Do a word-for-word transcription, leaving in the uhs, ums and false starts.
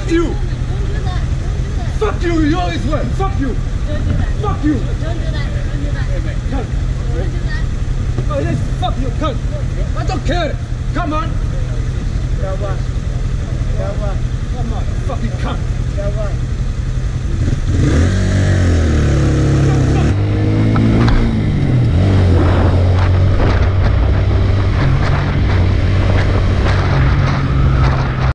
Fuck you! Don't do that. Don't do that. Fuck you! You always win. Fuck you! Don't do that. Fuck you! Don't do that. Don't do that. Come. Don't do that. Oh, yes, fuck you! Come. I don't care. Come on. Come on. Come on. Come on, fucking cunt. Come on.